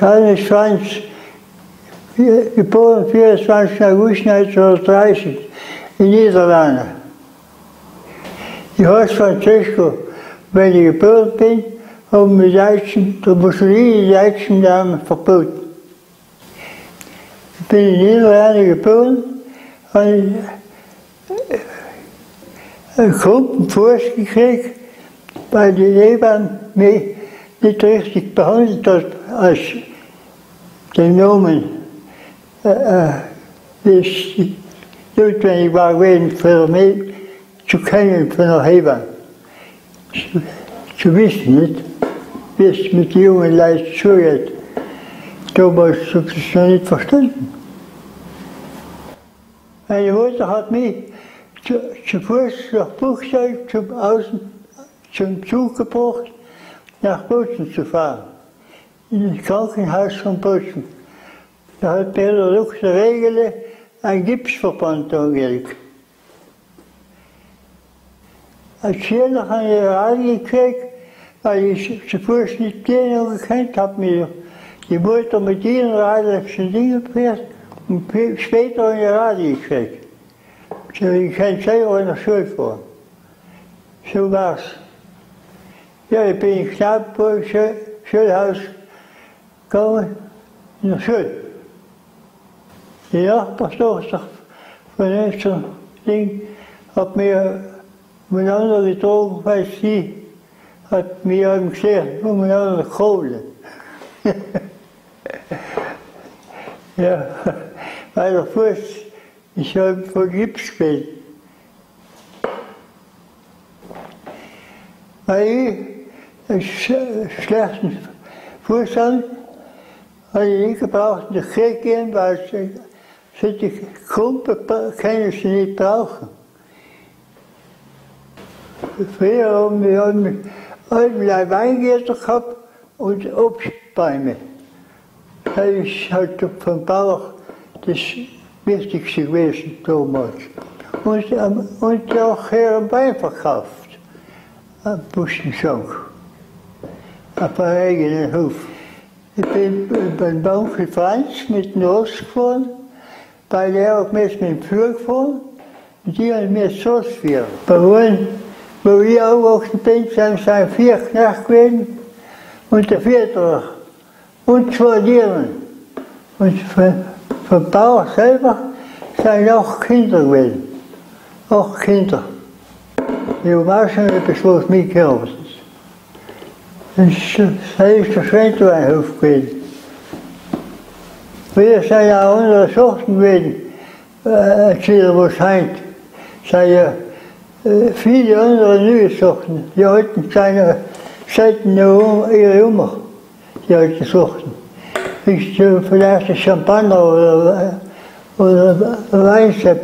Hannes Franz, geboren 24. August 1930 in Niederlande. Ich heiße Francesco, weil ich geboren bin, haben wir der Mussolini die deutschen Namen verboten. Ich bin in Niederlande geboren, habe einen kruppen Fuß gekriegt, weil die Hebamme mich nicht richtig behandelt hat, als den Namen, das notwendig war gewesen, für mich zu kennen von der Hebamme. Zu wissen, nicht, wie es mit den jungen Leuten zugeht. Damals habe ich das noch nicht verstanden. Meine Mutter hat mich zu Fuß nach Buchsal zum Zug gebracht, nach Bozen zu fahren. In das Krankenhaus von Bozen. Da hat mir der Dr. Regele einen Gipsverband angelegt. Als Schüler habe ich Radio gekriegt, weil ich zu Fuß nicht gehen gekannt habe, mir die Mutter mit ihren Radio zum Ding gebracht und später ein Radio gekriegt. So, ich kann selber in der Schule fahren. So war's. Ja, ich bin in Knabenburg, Schulhaus gegangen, in der Schule. Die Nachbarstochter von unserem Ding hat mir umeinander getragen, weil sie hat mir eben gesehen, umeinander Kohle. Ja, weil der Fuß, ich habe von Gips gespielt. Weil ich einen schlechten Fuß hatte, habe ich nicht gebraucht, in den Krieg gehen, weil solche Kumpen können sie nicht brauchen. Früher haben wir allerlei Weingärten gehabt und Obstbäume. Das ist halt vom Bauch das Wichtigste gewesen damals. Und auch hier am Wein verkauft, am Buschenschank, auf einem eigenen Hof. Ich bin beim Onkel Franz mit dem Ross gefahren, weil er auch mit dem Flur gefahren und die haben mir das Ross gefahren. Wo ich aufgewachsen bin, sind 4 Knechte gewesen und der 4. und 2 Dirnen. Und vom Bauer selber sind 8 Kinder gewesen. 8 Kinder. Die haben auch schon etwas was mitgehabt. Das ist der Schwentweinhof gewesen. Früher sind ja andere Sorten gewesen, was heint. Viele andere neue Sorten. Die alten seit noch ihre Oma, die alten Sorten. Ist vielleicht ein Champagner oder Weinsepp.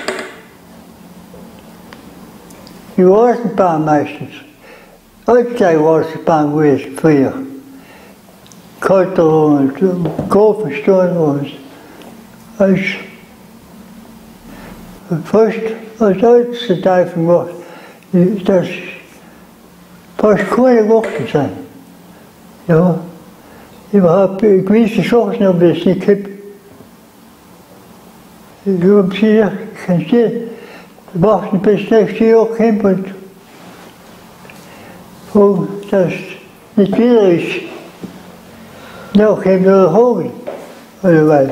Die Rosenbahn meistens. Allzeit Rosenbahn gewesen früher. Kalter und Grofenstein und als fast als älteste Teil gemacht, dass fast keine Worte sind. Ja, überhaupt gewisse Sorten habe ich nicht gehabt. Ich habe gesagt, kannst du warten bis nächstes Jahr kommt und fragen, dass es nicht wieder ist. Nachher nur Hogen, oder was.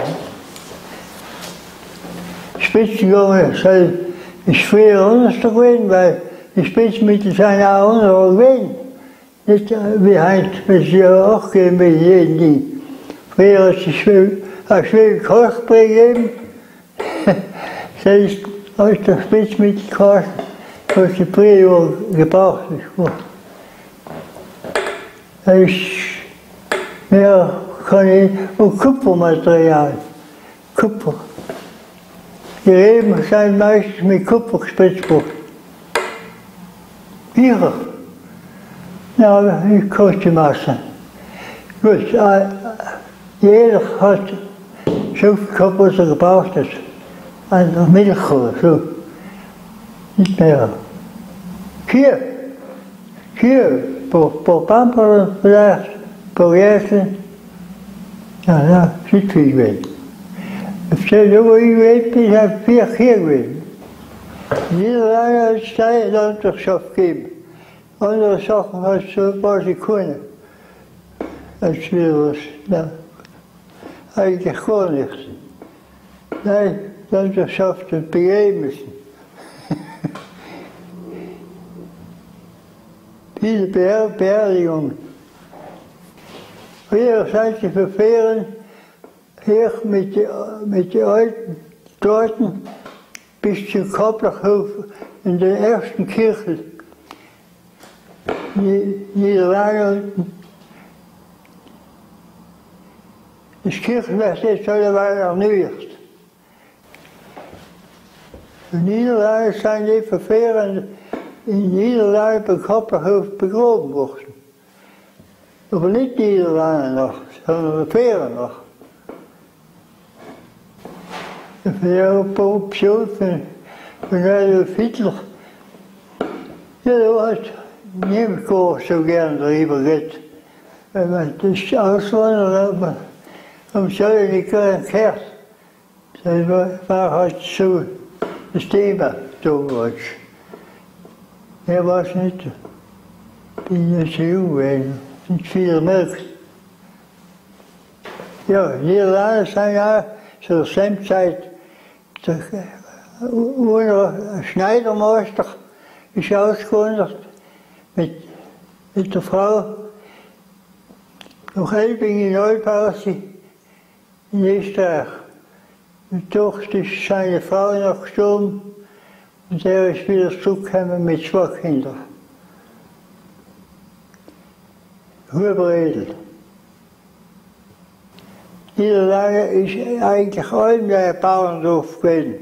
Spitzengegangen ist früher anders gewesen, weil die Spitzenmittel sind auch andere gewesen. Nicht wie heute, wenn sie ja auch geben mit jedem Ding. Früher hat es eine schwere Kochbrei gegeben. Das ist aus der Spitzmittel gekostet, was die Brei gebraucht ist. Das ist mehr und Kupfermaterial. Kupfer. Die Reben sind meistens mit Kupfer gespritzt worden. Bier. Ja, ich kann die Masse. Gut, jeder hat so viel gehabt, was er gebraucht hat. Also Milch oder so. Nicht mehr. Kühe, paar Pampern vielleicht, paar Jährchen. Ja, niet veel geweten. Ik zei, hoe je weet, ik heb 4 keer geweten. Iedereen zei dat er zou geven. Andere zaken was ik kunnen. Als was, nou, eigenlijk gewoon niks. Nee, dat er zou het begrepen. Diese Beerdigung. Hier zijn ze ververen, hier met die alten Torten bis zum Kopplachhof in der ersten Kirche. Niederlanden. Das Kirchenfest ist allemaal nog nu eerst. De Niederlanden zijn die ververen in Niederlanden bij Kopplachhof begraven worden. Aber nicht Niederlande noch, sondern Fähren noch. Ich bin ja op bezoek van Adolf Hitler. Ja, dat was niet zo gern darüber geht. Wenn man das Auswandern hat, man soll nicht gehört. Das war halt so das Thema damals. Er war es nicht. Die ist jung gewesen. Niet veel melk. Ja, Niederlanden zijn ja, zur selben Zeit, ein Schneidermeister ist ausgewandert mit der Frau nach Elbing in Neupausi in Österreich. Und dort ist seine Frau noch gestorben und er ist wieder zurückgekommen mit 2 Kindern. Überredelt. Niederlanden ist eigentlich allem ein Bauerndorf gewesen.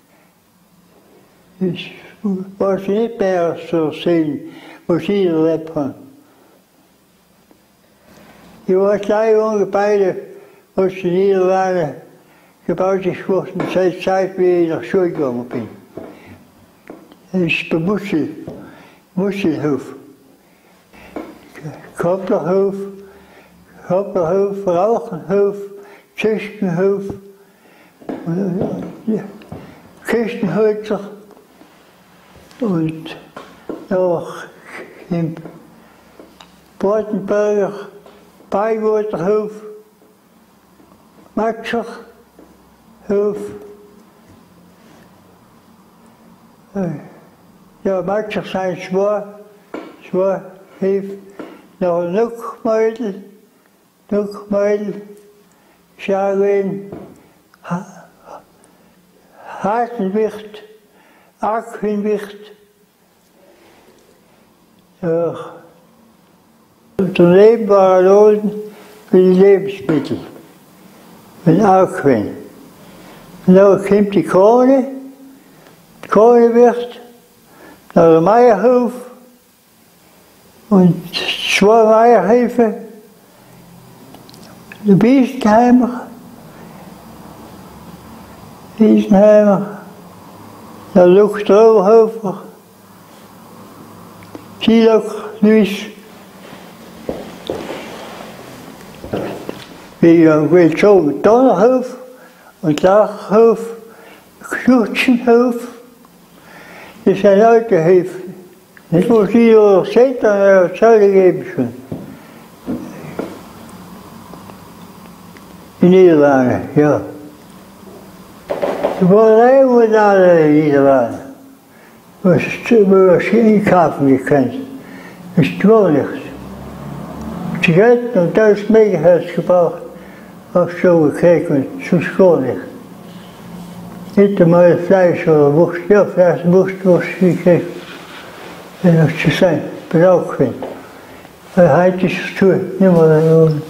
Es war nicht mehr so sehen, wo sie gelebt haben. Ich war 2 Jahre beide, als die Niederlanden gebaut ist worden, seit Zeit, wie ich nach Schule gegangen bin. Das ist bei Musselhof. Kopplachhof, Rauchenhof, Kirchenhof, Kirchenhölzer und noch im Bortenberger Beiwaterhof, Matscherhof. Ja, Matscher zijn 2 Höfe. Nog Nuckmeidl, Scharwen, Hartenwicht, Arkwinwicht. Ja. Daneben waren Loden für die Lebensmittel, mit Arkwin. Und dann kommt die Kornewicht, nach dem Meierhof und 2 Meierhöfe, der Biesenheimer, der Luchstrohofer, Siloch, Luis, wie gezogen Donnerhof und Lachhof, Knutschenhof, das sind alte Höfe. Nicht wo sie so seht, dann soll ich geben schon. In Niederlanden, ja. De boerderij wordt daar in Niederlanden. Was geen kaufen gekend. Dat is gewoon nichts. Sie hat noch 1000 Megahertz gebraucht, auf so gekriegt, sonst gar nicht. Nicht einmal Fleisch oder Wurst, ja, Fleisch, Wurst gekriegt, wenn das zu sein, braucht wird. Weil heute ist es zu, nicht mehr da oben.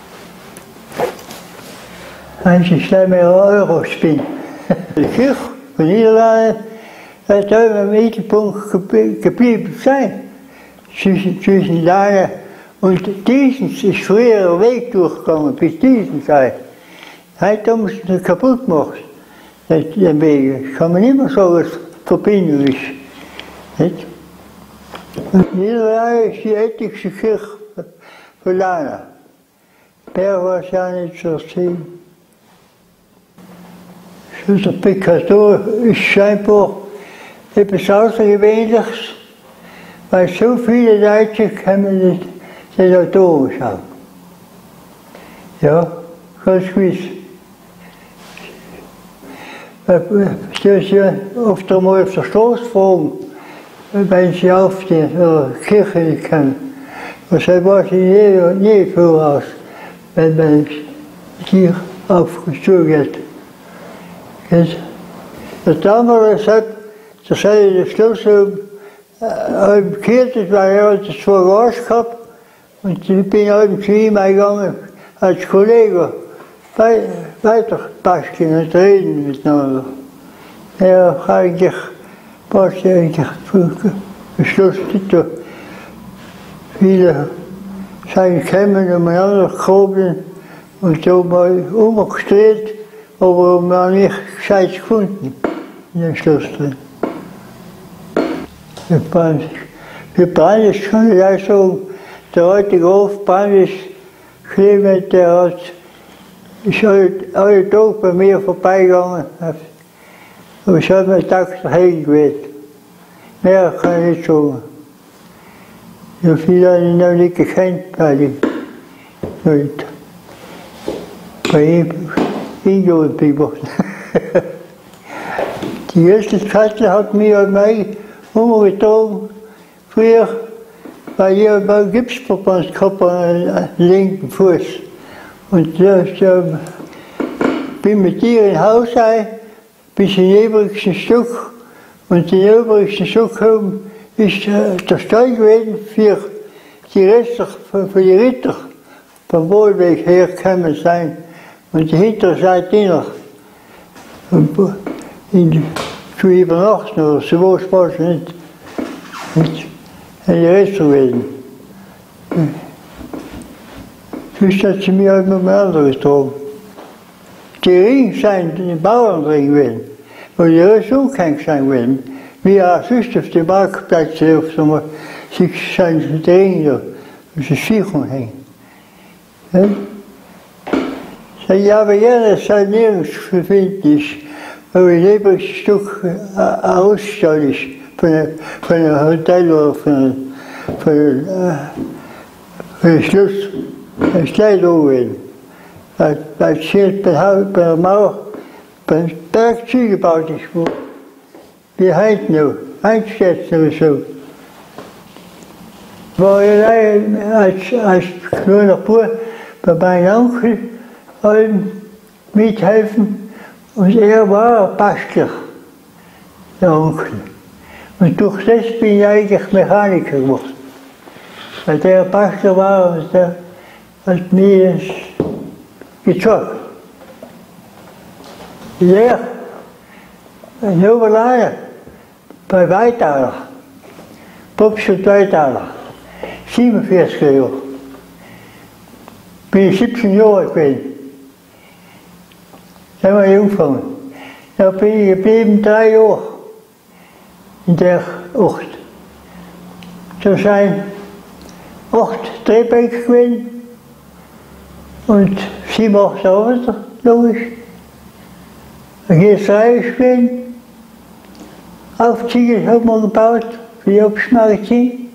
Heute ist nicht mehr Euro-Spin. Die Kirche von Niederlanden wird immer im Mittelpunkt geblieben sein, zwischen Lage und Diesens ist früher ein Weg durchgegangen, bis Diesens sei. Heute haben sie es kaputt gemacht, den Weg. Kann man nicht mehr so was verbinden ist. Und Niederlande ist die älteste Kirche von Lana. Per war es ja nicht so viel. So der Picasso ist scheinbar etwas Außergewöhnliches, weil so viele Leute können nicht den Natur schauen. Ja, ganz gewiss. Sie oft einmal auf der Straße fragen, wenn sie auf die Kirche nicht kommen. Und das weiß ich nie voraus, wenn man hier aufgezogen hat. Das damals hat, das hat ich den Schluss gekehrt, weil er hat 2 Garage gehabt und ich bin eben zu ihm eingegangen als Kollege weiter basteln und reden miteinander. Ja, eigentlich war es eigentlich beschlossen, viele sind gekommen und miteinander gekommen und so mal umgedreht, aber wir haben nicht gescheit gefunden in dem Schloss drin. Für Brandes kann ich auch sagen, der heutige Hof Brandes Clement, der ist alle Tage bei mir vorbeigegangen. Aber ich habe mir gedacht, daheim gewesen. Mehr kann ich nicht sagen. So viel habe ich noch nicht gekannt bei ihm. Und bei ihm Ingolfsbibert. Die erste Katze hat mich an mich umgetragen, früher, weil ich einen Gipsverband gehabt an den linken Fuß. Und bin mit ihr in Haus ein, bis in den übrigsten Stück. Und in den übrigsten Stück oben ist der Stall gewesen für die Reste, für die Ritter vom Wohlweg hergekommen sein. Und die hintere Seite noch. Zu übernachten oder so was war es nicht. Und die Reste gewesen. Sonst hat sie mir immer mehr andere getragen. Die Ringe sind die Bauernringe gewesen, wo die Reste auch kein sein gewesen. Wie auch sonst auf dem Marktplatz, auf sich sind die Ringe da, auf der Sicherung hängen. Ja, aber jedes sei nirgends befindlich, weil ein übriges Stück Ausstall ist, von einem Hotel oder von einem Schloss. Das ist leider auch gewesen. Weil es hier bei der Mauer, beim Berg zugebaut ist, wie heute noch, heute steht es noch so. War ich als kleiner Bub bei meinem Onkel mithelfen und er war ein Bastler, der Onkel. Und durch das bin ich eigentlich Mechaniker geworden. Weil der Bastler war und der hat mir gezogen. Der in Oberleine bei Weitaler, Popschut Weitaler, 47 Jahre. Bin ich 17 Jahre gewesen. Da haben wir angefangen. Da bin ich geblieben 3 Jahre in der Ort. Da sind 8 Drehbänke gewesen und 7, 8 Arbeiter, logisch. Ein Gießerei gewesen. Aufzüge haben wir gebaut für die Obstmagazin.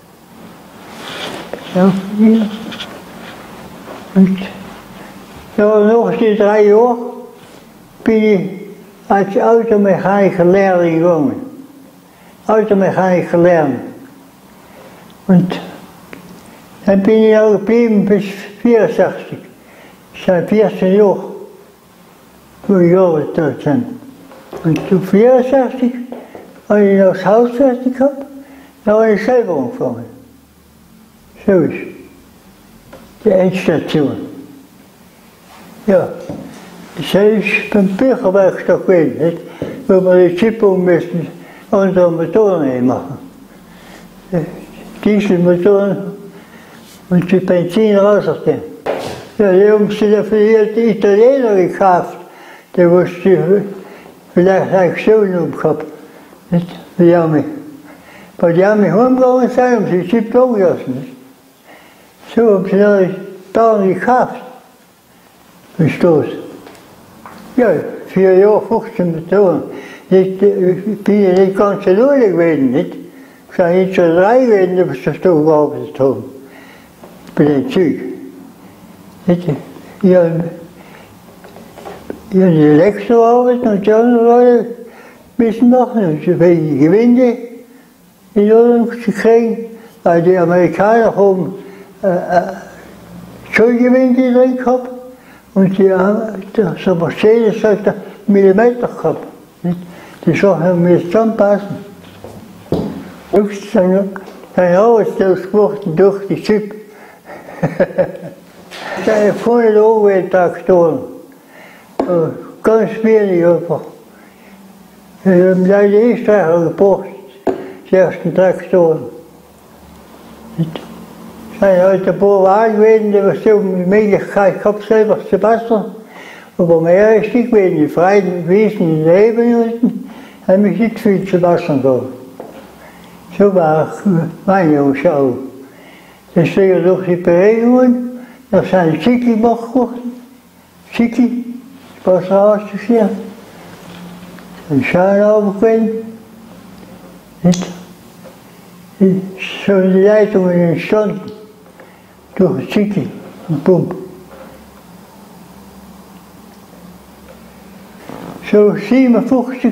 Ja, hier. Und ja, noch die 3 Jahre bin ich als Automechaniker Lehrling gegangen. Automechaniker lernen. Und dann bin ich auch geblieben bis 64. Das sind 14 Jahre, wo ich gearbeitet habe. Und zu 64 habe ich noch das Haus fertig gehabt, dann habe ich selber angefangen. So ist die Endstation. Ja, das ist beim Bücherwerkstoff gewesen, nicht? Wo wir die Schippung müssen, andere Motoren machen. Dieselmotoren und die Benzin rausgehen. Ja, die haben sie da für die Italiener gekauft, die wusste vielleicht Aktionen gehabt. Die haben mich, weil die haben mich heimgegangen sind, haben sie die Schippe angelassen. So haben sie da die Bauern gekauft. Stoß. Ja, 4 Jahre, 15 Methoden. Ich bin ja nicht ganz alleine gewesen, nicht? Ich war nicht so 3 gewesen, die das da gearbeitet haben. Bei den Zügen. Ich habe die Elektroarbeit und die anderen Leute müssen machen, und so viel Gewinde in Ordnung zu kriegen, weil die Amerikaner haben Zollgewinde drin gehabt und die haben so Mercedes hat einen Millimeter gehabt. Nicht? Die Sachen müssen zusammenpassen. Sein Arbeitslos gemacht durch die Züge. Seine vorne Traktoren. Ganz wenig einfach. Wir haben leider Österreicher gebraucht, die ersten Traktoren. Es sind halt ein paar Wagen gewesen, die so die Möglichkeit gehabt, selber zu basteln. Aber mehr ist nicht gewesen. Die freien Wiesen in den Ebenminuten haben mich nicht viel zu basteln gehabt. So war meine Umschau. Deswegen durch die Bewegungen, da sind Zickel gemacht worden. Zickel, Wasser rauszuführen. Ein Schaden aufgewenden. So die Leitungen entstanden. Durch Zickel und Pump. So 57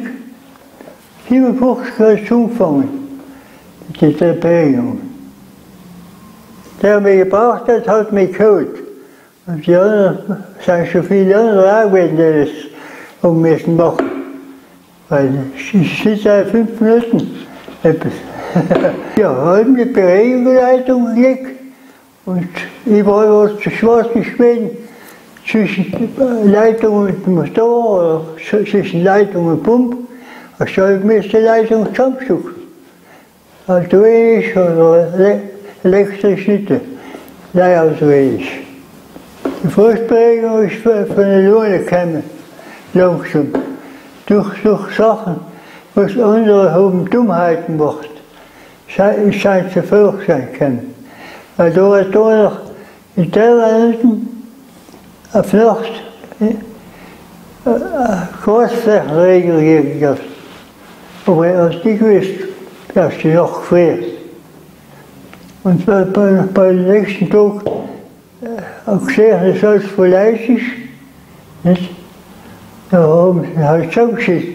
hat es angefangen. Die Bewegung. Der mich gebraucht hat mich geholt. Und die anderen, sind schon viele andere auch gewesen, die das ummessen machen. Weil ich sitze seit 5 Minuten etwas. Ja, haben die Bewegungsleitung gelegt und überall war es zu schwarz geschwehen, zwischen Leitung und Motor oder zwischen Leitung und Pump. Also ich müsste die Leitung zusammensuchen. Also wenig oder elektrisch nicht, leider also wenig. Die Fußbewegung ist von der Lunge gekommen, langsam. Durch Sachen, was andere haben Dummheiten gemacht. Es scheint zu viel sein können. Weil da hat noch in der Minuten auf Nacht eine Großflächenregel gegeben. Aber ich habe es nicht gewusst, dass die Nacht gefriert. Und bei dem nächsten Tag habe ich gesehen, dass alles voll Eis ist. Nicht? Da haben sie halt zusammengeschissen.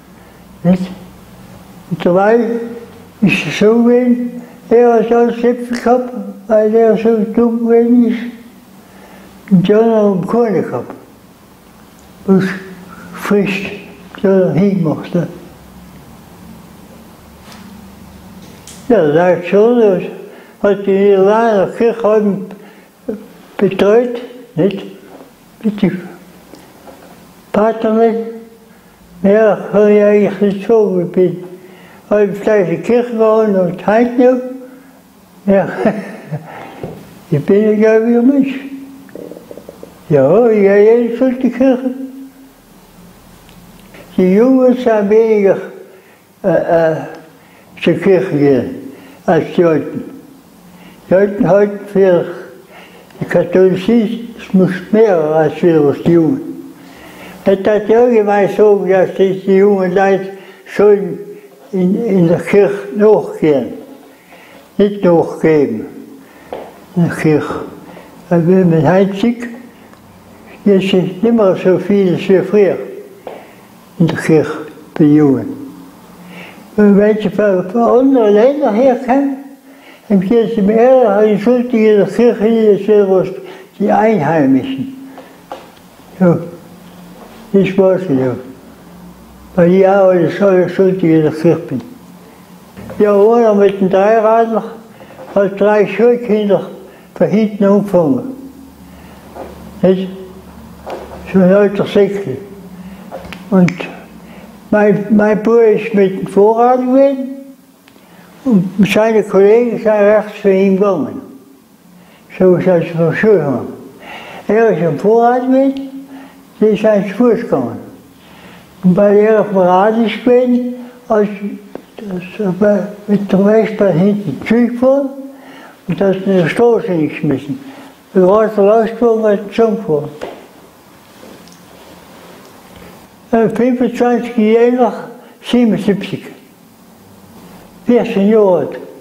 Und dabei ist es so gewesen, er hat alles Äpfel gehabt, weil er so dumm gewesen ist. Und die anderen haben keine gehabt. Was frisch die anderen hingemacht hat. Ja, das ist schon, das hat die Niederlande Kirche betreut, nicht? Mit den Patern. Mehr kann ich eigentlich nicht sagen, ich bin halb gleich in die Kirche gegangen und heute noch. Ja, ich bin ein gläubiger Mensch. Ja, ich gehe jeden Tag in die Kirche. Die Jungen sind weniger zur Kirche gehen als die Alten. Die Alten halten für den Katholizismus mehr als für die Jungen. Ich darf allgemein sagen, dass die jungen Leute sollen in der Kirche nachgehen, nicht nachgeben in der Kirche. Weil wenn man heute sieht, ist es nicht mehr so viel wie früher in der Kirche bei Jungen. Wenn sie von anderen Ländern herkommen, dann gehen sie mehr in der Kirche, als die Einheimischen. So. Das weiß ich ja. Weil ich auch alles schuldig in der Kirche bin. Ja, einer mit dem Dreiradler hat 3 Schulkinder von hinten angefangen. Nicht? So ein alter Säckchen. Und mein Bruder ist mit dem Vorrad gewesen und seine Kollegen sind rechts von ihm gegangen. So ist es von Schule gegangen. Er ist am Vorrad gewesen. Die sind zu Fuß gegangen. Und weil er auf dem Rad ist gewesen, als mit dem Rechtsbein hinten zurückgefahren und hat in der Straße nicht geschmissen. Der Rad rausgefahren und hat zusammengefahren. 25 Jahre, 77. 14 Jahre alt.